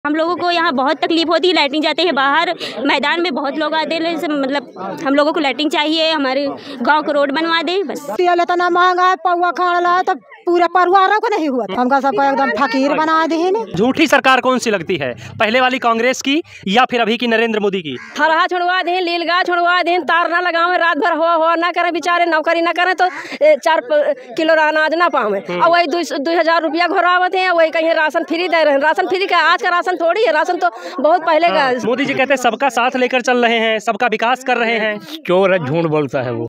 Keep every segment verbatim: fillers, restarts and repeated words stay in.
हम लोगों को यहाँ बहुत तकलीफ होती है, लाइटिंग जाते हैं बाहर मैदान में बहुत लोग आते हैं, मतलब हम लोगों को लाइटिंग चाहिए, हमारे गांव को रोड बनवा दे बस। तेल इतना महंगा है, पौवा खाना है तो पूरा परिवार को नहीं हुआ, हमका सबको एकदम फकीर बना दे। झूठी सरकार कौन सी लगती है, पहले वाली कांग्रेस की या फिर अभी की नरेंद्र मोदी की? हरहा छुड़वा दें, लीलगा छुड़वा दें, तार ना लगावे, रात भर हुआ हुआ ना करे, बेचारे नौकरी ना करे तो चार किलो अनाज ना पावे और वही दो हजार रुपया घोरावत है, वही कहीं राशन फ्री दे रहे हैं। राशन फ्री का आज का राशन थोड़ी है, राशन तो बहुत पहले का। मोदी जी कहते हैं सबका साथ लेकर चल रहे हैं, सबका विकास कर रहे हैं। चोर है, झूठ बोलता है वो।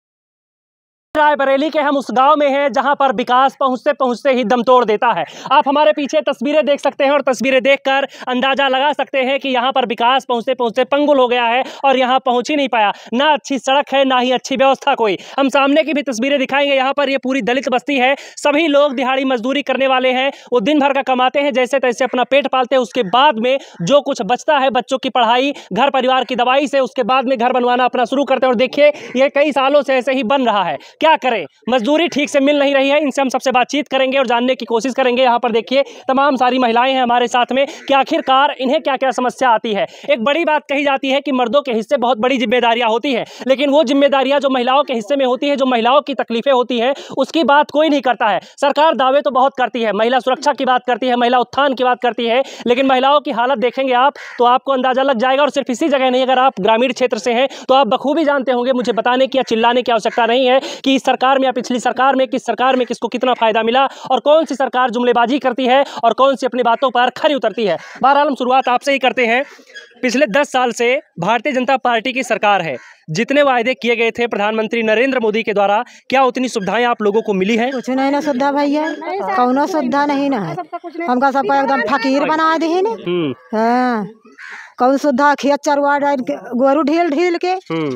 रायबरेली के हम उस गांव में हैं जहां पर विकास पहुंचते पहुंचते ही दम तोड़ देता है। आप हमारे पीछे तस्वीरें देख सकते हैं और तस्वीरें देखकर अंदाजा लगा सकते हैं कि यहां पर विकास पहुंचते पहुंचते पंगुल हो गया है और यहां पहुंच ही नहीं पाया। ना अच्छी सड़क है, ना ही अच्छी व्यवस्था कोई। हम सामने की भी तस्वीरें दिखाएंगे। यहाँ पर ये पूरी दलित बस्ती है, सभी लोग दिहाड़ी मजदूरी करने वाले हैं। वो दिन भर का कमाते हैं, जैसे तैसे अपना पेट पालते हैं। उसके बाद में जो कुछ बचता है, बच्चों की पढ़ाई, घर परिवार की दवाई से, उसके बाद में घर बनवाना अपना शुरू करते हैं। और देखिए ये कई सालों से ऐसे ही बन रहा है। क्या करें, मजदूरी ठीक से मिल नहीं रही है। इनसे हम सबसे बातचीत करेंगे और जानने की कोशिश करेंगे। यहाँ पर देखिए तमाम सारी महिलाएं हैं हमारे साथ में कि आखिरकार इन्हें क्या क्या समस्या आती है। एक बड़ी बात कही जाती है कि मर्दों के हिस्से बहुत बड़ी जिम्मेदारियां होती है, लेकिन वो जिम्मेदारियां जो महिलाओं के हिस्से में होती है, जो महिलाओं की तकलीफें होती है, उसकी बात कोई नहीं करता है। सरकार दावे तो बहुत करती है, महिला सुरक्षा की बात करती है, महिला उत्थान की बात करती है, लेकिन महिलाओं की हालत देखेंगे आप तो आपको अंदाजा लग जाएगा। और सिर्फ इसी जगह नहीं, अगर आप ग्रामीण क्षेत्र से हैं तो आप बखूबी जानते होंगे, मुझे बताने की या चिल्लाने की आवश्यकता नहीं है कि इस सरकार में या पिछली सरकार में, किस सरकार में किसको कितना फायदा मिला और कौन सी सरकार जुमलेबाजी करती है और कौन सी अपनी बातों पर खरी उतरती है। बहरहाल हम शुरुआत आपसे ही करते हैं। पिछले दस साल से भारतीय जनता पार्टी की सरकार है, जितने वायदे किए गए थे प्रधानमंत्री नरेंद्र मोदी के द्वारा, क्या उतनी सुविधाएं आप लोगों को मिली है? कुछ नहीं ना सुविधा भैया, कौनो सुविधा नहीं ना है, हमका सबको एकदम फकीर बना दे। हाँ, कौन सुविधा, खेत चरवा गोरू ढील ढील के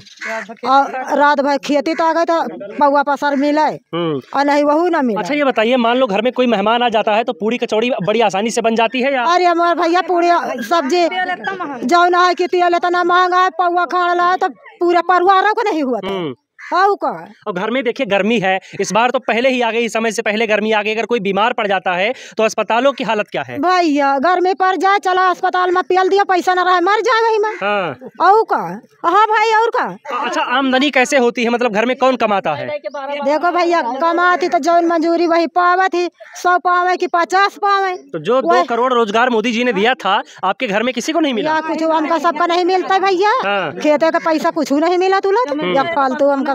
और रात भर खेती तो आ गए तो पौवा पसर मिले और नहीं वही ना मिले। अच्छा ये बताइए, मान लो घर में कोई मेहमान आ जाता है तो पूरी कचौड़ी बड़ी आसानी से बन जाती है या? अरे हमारे भैया पूरी सब्जी जो ना है कि तेल इतना महंगा है, पौवा खाना है तो पूरा परिवार को नहीं हुआ था। और घर में देखिए गर्मी है, इस बार तो पहले ही आ गई, समय से पहले गर्मी आ गई। अगर कोई बीमार पड़ जाता है तो अस्पतालों की हालत क्या है? भैया गर्मी पड़ जाए, चला अस्पताल में पियल दिया, पैसा न रहा मर जाए वही में। हाँ। और का हाँ भाई और का। अच्छा आमदनी कैसे होती है, मतलब घर में कौन कमाता है? देखो भैया कमाती तो जौन मंजूरी वही पावे थी, सौ पावे की पचास पावे। तो जो दो करोड़ रोजगार मोदी जी ने दिया था आपके घर में किसी को नहीं मिला? कुछ हमका सबका नहीं मिलता भैया। खेते का पैसा कुछ नहीं मिला तुला, फालतू हमका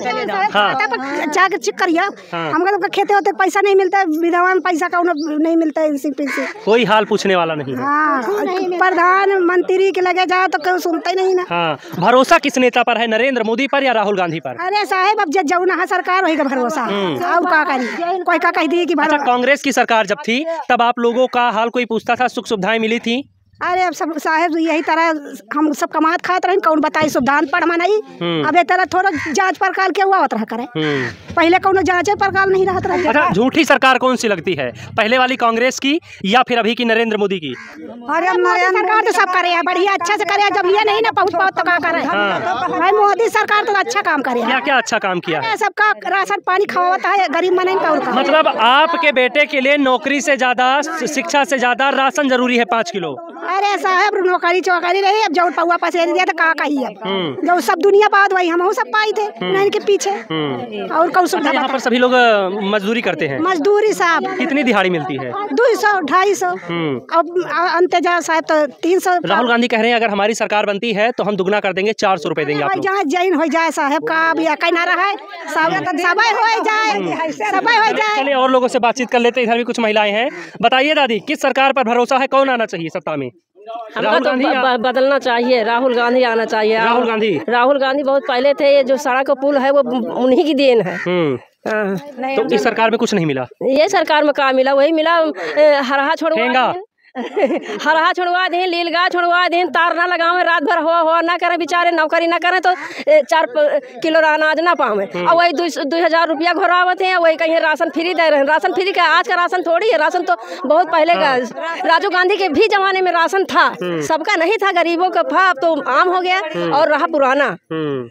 करिया हमका खेते होते पैसा नहीं मिलता, विधवा में पैसा का नहीं मिलता है, इसी पीछे कोई हाल पूछने वाला नहीं है। हाँ, प्रधानमंत्री के लगे जाओ तो कोई सुनता ही नहीं ना। हाँ, भरोसा किस नेता पर है, नरेंद्र मोदी पर या राहुल गांधी पर? अरे साहब अब जब जाऊ ना सरकार वही का भरोसा, अब का करी, कोई का कह दिए कि अच्छा, कांग्रेस की सरकार जब थी तब आप लोगों का हाल कोई पूछता था, सुख सुविधाएं मिली थी? अरे अब सब साहेब यही तरह हम सब कमात खाते रहे, कौन बताई सुविधा पढ़ नहीं। अब ये तरह थोड़ा जांच पड़ताल के हुआ रहा करे, पहले कौन जांच पड़ताल नहीं रहता रहा। अच्छा, झूठी सरकार कौन सी लगती है, पहले वाली कांग्रेस की या फिर अभी की नरेंद्र मोदी की? अरे सरकार तो सब करे बढ़िया, अच्छा से करे, जब ये नहीं ना पहुँच पाओ तो क्या करे। भाई मोदी सरकार तो अच्छा काम करे। क्या क्या अच्छा काम किया? सबका राशन पानी खवाता है, गरीब मन। मतलब आपके बेटे के लिए नौकरी से ज्यादा, शिक्षा से ज्यादा राशन जरूरी है, पाँच किलो। अरे साहब नौकरी चौकरी रही, अब जो पौवा पसेर दिया तो कहा कही अब जो सब दुनिया बाद वही हम सब पाई थे नहीं के पीछे। और कौन सुविधा? यहाँ पर सभी लोग मजदूरी करते हैं। मजदूरी साहब कितनी दिहाड़ी मिलती है? दो सौ ढाई सौ अब अंतजा साहब तो तीन सौ। राहुल गांधी कह रहे हैं अगर हमारी सरकार बनती है तो हम दुगना कर देंगे, चार सौ रुपए देंगे। जहाँ जैन हो जाए साहब का भी कहना रहा है, सबे हो जाए, सबे हो जाए। चलिए और लोगों से बातचीत कर लेते हैं। इधर भी कुछ महिलाएं हैं। बताइए दादी, किस सरकार पर भरोसा है, कौन आना चाहिए सत्ता में? हमको तो ब, बदलना चाहिए, राहुल गांधी आना चाहिए। राहुल गांधी राहुल गांधी बहुत पहले थे, ये जो सड़क का पुल है वो उन्हीं की देन है। तो इस सरकार में कुछ नहीं मिला? ये सरकार में क्या मिला, वही मिला हरहा छोड़वा हरहा छुड़वा दें, लीलगा छुड़वा दें, तार ना लगावे, रात भर हुआ हुआ ना करे, बेचारे नौकरी ना करे तो चार किलो अनाज ना पावे और वही दो हजार रुपया घोरावत है, वही कहीं राशन फ्री दे रहे हैं। राशन फ्री का आज का राशन थोड़ी है, राशन तो बहुत पहले का। राजीव गांधी के भी जमाने में राशन था, सबका नहीं था, गरीबों का था, अब तो आम हो गया और रहा पुराना।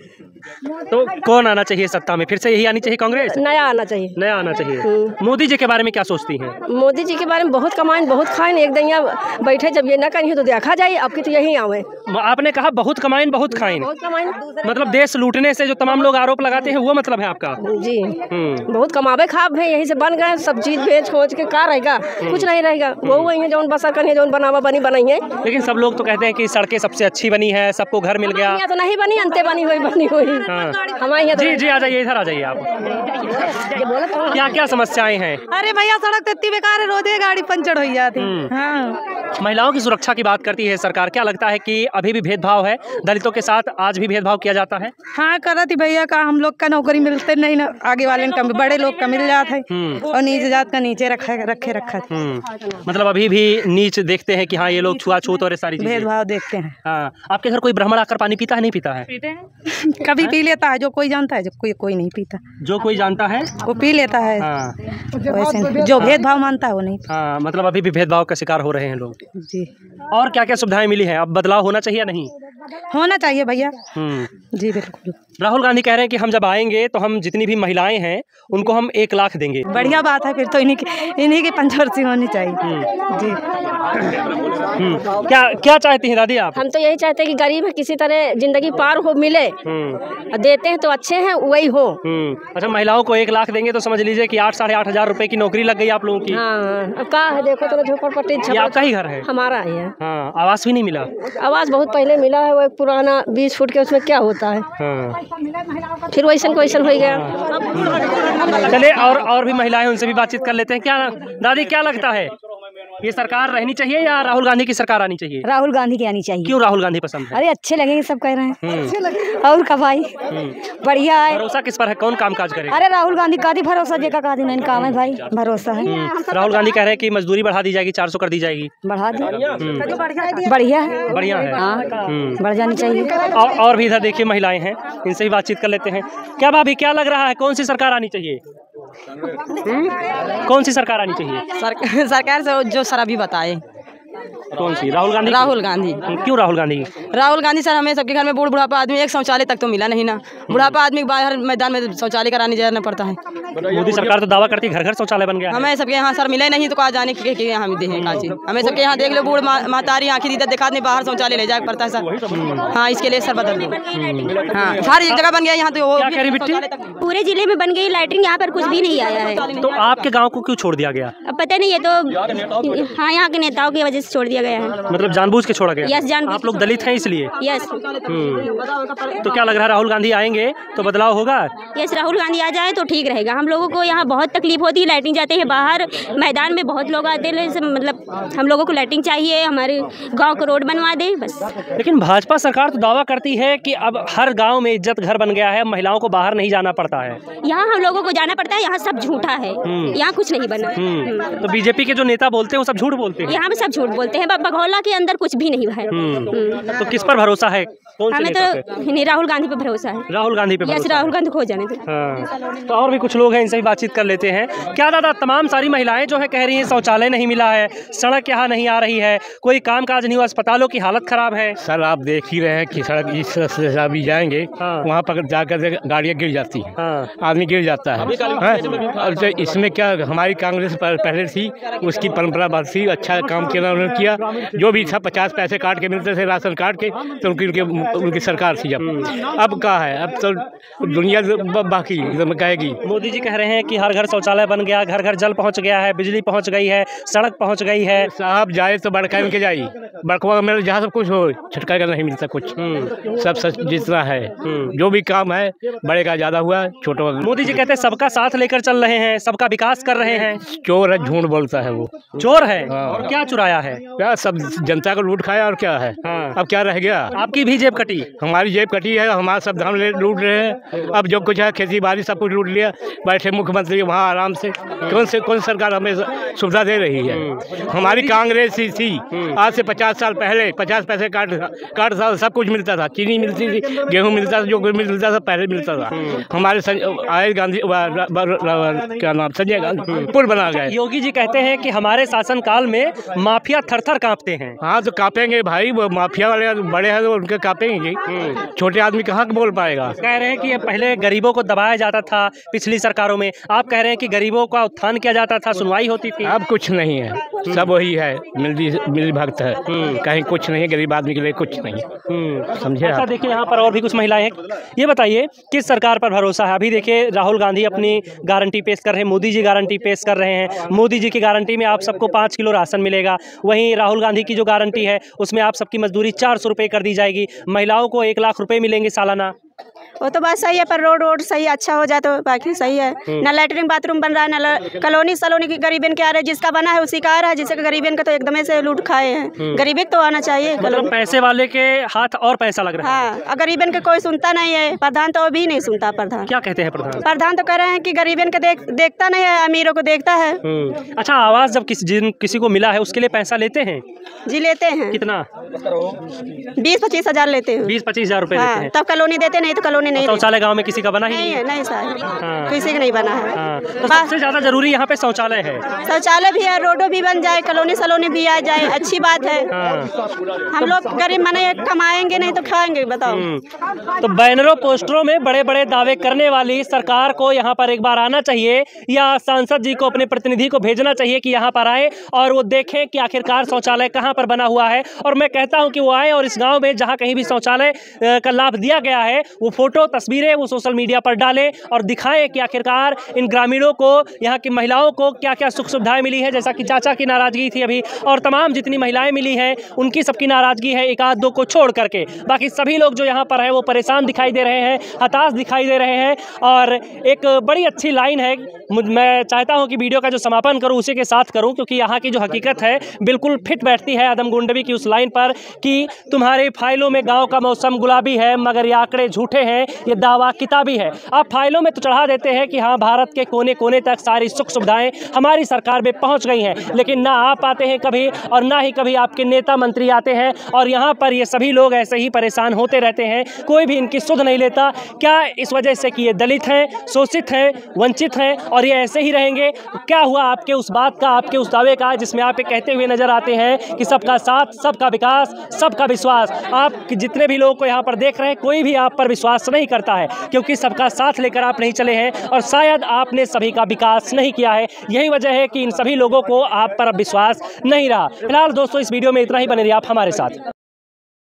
तो कौन आना चाहिए सत्ता में? फिर से यही आनी चाहिए कांग्रेस? नया आना चाहिए। नया आना चाहिए। मोदी जी के बारे में क्या सोचती हैं? मोदी जी के बारे में बहुत कमाएं बहुत खाएं, एक दैया बैठे जब ये ना करिए तो देखा जाए आपकी तो यही आवे। आपने कहा बहुत कमाएं बहुत खाएं, बहुत कमाएं मतलब देश लूटने से जो तमाम लोग आरोप लगाते हैं वो मतलब है आपका? जी बहुत कमावे खाब है, यही से बन गए सब चीज बेच खोज के का रहेगा, कुछ नहीं रहेगा। वो वही है जो बसर करनी जो बनावा बनी बनाई है। लेकिन सब लोग तो कहते हैं कि सड़कें सबसे अच्छी बनी है, सबको घर मिल गया। तो नहीं बनी, अंते बनी हुई बनी हुई हमारे यहाँ। जी जी आ जाइए, इधर आ जाइए आप। क्या क्या समस्याएं हैं? अरे भैया सड़क तो इतनी बेकार है, रोज गाड़ी पंचर हो जाती। हाँ। महिलाओं की सुरक्षा की बात करती है सरकार, क्या लगता है कि अभी भी भेदभाव है दलितों के साथ, आज भी भेदभाव किया जाता है? हाँ करती भैया का हम लोग का नौकरी मिलते नहीं ना, आगे वाले का बड़े लोग का मिल जाता है और नीचे जात का नीचे रखा रखे रखा है। मतलब अभी भी नीच देखते हैं कि हाँ ये लोग छुआछूत और सारी भेदभाव देखते हैं। हाँ। आपके घर कोई ब्राह्मण आकर पानी पीता है नहीं पीता है? पीते हैं कभी पी लेता है, जो कोई जानता है, जब कोई कोई नहीं पीता। जो कोई जानता है वो पी लेता है। हाँ। वैसे जो भेदभाव मानता है वो नहीं। हाँ मतलब अभी भी भेदभाव का शिकार हो रहे हैं लोग। जी। और क्या क्या सुविधाएं मिली हैं? अब बदलाव होना चाहिए नहीं? होना चाहिए भैया। हम्म जी बिल्कुल। राहुल गांधी कह रहे हैं कि हम जब आएंगे तो हम जितनी भी महिलाएं हैं उनको हम एक लाख देंगे। बढ़िया बात है, फिर तो इन्हीं की इन्हीं की पंचवर्षी होनी चाहिए। जी। क्या क्या चाहती हैं दादी आप? हम तो यही चाहते हैं कि गरीब है किसी तरह जिंदगी पार हो मिले, देते हैं तो अच्छे हैं वही हो। अच्छा महिलाओं को एक लाख देंगे तो समझ लीजिए कि आठ साढ़े आठ हजार रुपए की नौकरी लग गई आप लोगों की। हाँ अब का है, देखो तो झोपड़पट्टी। आपका ही घर है? हमारा ही है। हाँ। आवास भी नहीं मिला? आवास बहुत पहले मिला है, वो एक पुराना बीस फुट के, उसमें क्या होता है। हाँ। फिर वैसन वैसन हो गया। चले और और भी महिलाएं, उनसे भी बातचीत कर लेते हैं। क्या दादी क्या लगता है, ये सरकार रहनी चाहिए या राहुल गांधी की सरकार आनी चाहिए? राहुल गांधी की आनी चाहिए। क्यों राहुल गांधी पसंद है? अरे अच्छे लगेंगे सब कह रहे हैं। और का भाई बढ़िया है। भरोसा किस पर है, कौन काम काज करेगा? अरे राहुल गांधी का दी भरोसा जेका का दिन काम है भाई, भरोसा है। राहुल गांधी कह रहे हैं कि मजदूरी बढ़ा दी जाएगी, चार सौ कर दी जाएगी। बढ़ा दी बढ़िया है, बढ़िया है। हाँ बढ़ जानी चाहिए। और, और भी इधर देखिए महिलाएं हैं, इनसे भी बातचीत कर लेते हैं। क्या भाभी क्या लग रहा है, कौन सी सरकार आनी चाहिए? कौन सी सरकार आनी चाहिए? सर, सरकार से जो सर अभी बताए। कौन सी? राहुल गांधी? राहुल गांधी। क्यों राहुल गांधी? राहुल गांधी सर, हमें सबके घर में बूढ़ बुढ़ापा आदमी, एक शौचालय तक तो मिला नहीं ना। बुढ़ापा आदमी बाहर मैदान में शौचालय कराने जाना पड़ता है। मोदी सरकार तो दावा करती है घर घर शौचालय बन गया। हमें सबके यहाँ सर मिले नहीं तो कहा जाने के यहाँ हम दें काजी। हमें सबके यहाँ देख लो, बूढ़ महतारी आँखी दीदा दिखा नहीं, बाहर शौचालय ले जाना पड़ता है सर। हाँ इसके लिए सर बदल दो। हाँ सारी एक जगह बन गया, यहाँ तो पूरे जिले में बन गई लाइटिंग, यहाँ पर कुछ भी नहीं आया है। तो आपके गाँव को क्यों छोड़ दिया गया? अब पता नहीं, ये तो हाँ यहाँ के नेताओं की वजह से छोड़ दिया गया है। मतलब जानबूझ के छोड़ा गया? यस जानबूझ। आप लोग दलित हैं इसलिए? यस। तो क्या लग रहा है राहुल गांधी आएंगे तो बदलाव होगा? यस राहुल गांधी आ जाए तो ठीक रहेगा। हम लोगों को यहाँ बहुत तकलीफ होती है, लाइटिंग जाते हैं बाहर मैदान में, बहुत लोग आते हैं, मतलब हम लोगों को लाइटिंग चाहिए, हमारे गाँव को रोड बनवा दे बस। लेकिन भाजपा सरकार तो दावा करती है कि अब हर गाँव में इज्जत घर बन गया है, महिलाओं को बाहर नहीं जाना पड़ता है। यहाँ हम लोगों को जाना पड़ता है, यहाँ सब झूठा है, यहाँ कुछ नहीं बना। तो बीजेपी के जो नेता बोलते हैं वो सब झूठ बोलते हैं? यहाँ पे सब झूठ बोलते हैं, बघौला के अंदर कुछ भी नहीं है। तो किस पर भरोसा है? हमें तो नहीं, राहुल गांधी पे भरोसा है। राहुल गांधी पे यस राहुल गांधी खो जाने दो। हाँ। तो और भी कुछ लोग हैं, इनसे भी बातचीत कर लेते हैं। क्या दादा तमाम सारी महिलाएं जो है कह रही हैं शौचालय नहीं मिला है, सड़क यहाँ नहीं आ रही है, कोई काम काज नहीं हुआ, अस्पतालों की हालत खराब है। सर आप देख ही रहे हैं कि सड़क इस से अभी जाएंगे वहाँ पर जाकर गाड़ियाँ गिर जाती हैं, आदमी गिर जाता है। इसमें क्या हमारी कांग्रेस पहले थी, उसकी परंपरा बात थी, अच्छा काम किया उन्होंने किया। जो भी था पचास पैसे काट के मिलते थे राशन कार्ड के, तो उनकी उनकी उनकी सरकार थी। जब अब क्या है, अब तो दुनिया बाकी कहेगी। मोदी जी कह रहे हैं कि हर घर शौचालय बन गया, घर घर जल पहुंच गया है, बिजली पहुंच गई है, सड़क पहुंच गई है। साहब जाए तो बड़का के जाई, बड़कवा में जहाँ सब कुछ हो, छटका का नहीं मिलता कुछ, सब सच जितना है। जो भी काम है बड़े का ज्यादा हुआ, छोटा। मोदी जी कहते हैं सबका साथ लेकर चल रहे हैं, सबका विकास कर रहे हैं। चोर है, झूठ बोलता है, वो चोर है। और क्या चुराया है? क्या सब जनता को लूट खाया और क्या है। हाँ। अब क्या रह गया? आपकी भी जेब कटी? हमारी जेब कटी है, हमारा सब धान लूट रहे हैं। अब जो कुछ है खेती बाड़ी सब कुछ लूट लिया, बैठे मुख्यमंत्री वहाँ आराम से। कौन से कौन सरकार हमें सुविधा दे रही है? हमारी कांग्रेस ही थी, आज से पचास साल पहले पचास पैसे काट काट था, सब कुछ मिलता था, चीनी मिलती थी, गेहूँ मिलता था, जो कुछ मिलता था पहले मिलता था। हमारे आए गांधी क्या नाम संजय गांधी पुल बना गए। योगी जी कहते हैं कि हमारे शासन काल में माफिया थर थर कांपते हैं। हाँ तो कांपेंगे भाई, वो माफिया वाले बड़े हैं तो उनके कांपे बोलते हैं जी, छोटे आदमी कहाँ बोल पाएगा। कह रहे हैं कि ये पहले गरीबों को दबाया जाता था पिछली सरकारों में, आप कह रहे हैं कि गरीबों का उत्थान किया जाता था, सुनवाई होती थी। अब कुछ नहीं है, सब वही है, मिली मिली भक्त है, कहीं कुछ नहीं है, गरीब आदमी के लिए कुछ नहीं, समझे। अच्छा देखिए यहाँ पर और भी कुछ महिलाएं हैं, ये बताइए किस सरकार पर भरोसा है। अभी देखिए राहुल गांधी अपनी गारंटी पेश कर रहे हैं, मोदी जी गारंटी पेश कर रहे हैं। मोदी जी की गारंटी में आप सबको पाँच किलो राशन मिलेगा, वहीं राहुल गांधी की जो गारंटी है उसमें आप सबकी मजदूरी चार सौ रुपये कर दी जाएगी, महिलाओं को एक लाख रुपए मिलेंगे सालाना। वो तो बात सही है, पर रोड रोड सही अच्छा हो जाए तो बाकी सही है। ना लैटरिन बाथरूम बन रहा है, ना कॉलोनी सलोनी की गरीबन के आ रहे हैं, जिसका बना है उसी का आ रहा है, जिसका गरीबन का तो एकदम से लूट खाए हैं। गरीबी तो आना चाहिए, मतलब पैसे वाले के हाथ और पैसा लग रहा है। हाँ, और गरीबन का कोई सुनता नहीं है, प्रधान तो भी नहीं सुनता। प्रधान क्या कहते हैं प्रधान? प्रधान तो कह रहे हैं कि गरीबन का देख देखता नहीं है, अमीरों को देखता है। अच्छा, आवास जब किसी जिन किसी को मिला है उसके लिए पैसा लेते हैं? जी लेते हैं। कितना? बीस पच्चीस हजार लेते हैं। बीस पच्चीस हजार रुपए लेते हैं, तब कॉलोनी देते, नहीं तो कॉलोनी नहीं। शौचालय गांव में किसी का बना ही नहीं है, नहीं सर, हाँ। किसी का नहीं बना है। हाँ। तो सबसे ज्यादा जरूरी यहाँ पे शौचालय है। शौचालय भी है, रोडो भी बन जाए, कॉलोनी सलोनी भी आ जाए, अच्छी बात है। हाँ। हम लोग गरीब मने कमाएंगे नहीं तो खाएंगे, बताओ। तो बैनरों पोस्टरों में बड़े बड़े दावे करने वाली सरकार को यहाँ पर एक बार आना चाहिए, या सांसद जी को अपने प्रतिनिधि को भेजना चाहिए कि यहाँ पर आए और वो देखें कि आखिरकार शौचालय कहाँ पर बना हुआ है। और मैं कहता हूँ कि वो आए और इस गाँव में जहाँ कहीं भी शौचालय का लाभ दिया गया है वो फोटो तस्वीरें वो सोशल मीडिया पर डालें और दिखाएं कि आखिरकार इन ग्रामीणों को, यहाँ की महिलाओं को क्या क्या सुख सुविधाएं मिली है। जैसा कि चाचा की नाराजगी थी अभी, और तमाम जितनी महिलाएं मिली हैं उनकी सबकी नाराजगी है, एक आध दो को छोड़ करके। बाकी सभी लोग जो यहाँ पर है वो परेशान दिखाई दे रहे हैं, हताश दिखाई दे रहे हैं। और एक बड़ी अच्छी लाइन है, मैं चाहता हूँ कि वीडियो का जो समापन करूँ उसी के साथ करूँ, क्योंकि यहाँ की जो हकीकत है बिल्कुल फिट बैठती है आदम गुंडवी की उस लाइन पर कि तुम्हारे फाइलों में गाँव का मौसम गुलाबी है, मगर ये आंकड़े झूठे हैं, ये दावा किताबी है। आप फाइलों में तो चढ़ा देते हैं कि हाँ भारत के कोने कोने तक सारी सुख सुविधाएं हमारी सरकार में पहुंच गई हैं, लेकिन ना आप आते हैं कभी और ना ही कभी आपके नेता मंत्री आते हैं, और यहाँ पर ये सभी लोग ऐसे ही परेशान होते रहते हैं, कोई भी इनकी सुध नहीं लेता। क्या इस वजह से कि ये दलित हैं, शोषित हैं, वंचित हैं और ये ऐसे ही रहेंगे? क्या हुआ आपके उस बात का, आपके उस दावे का जिसमें आप कहते हुए नजर आते हैं कि सबका साथ, सबका विकास, सबका विश्वास? आप जितने भी लोगों को यहाँ पर देख रहे हैं कोई भी आप पर विश्वास नहीं करता है, क्योंकि सबका साथ लेकर आप नहीं चले हैं और शायद आपने सभी का विकास नहीं किया है। यही वजह है कि इन सभी लोगों को आप पर अब विश्वास नहीं रहा। फिलहाल दोस्तों इस वीडियो में इतना ही, बने रहिए आप हमारे साथ।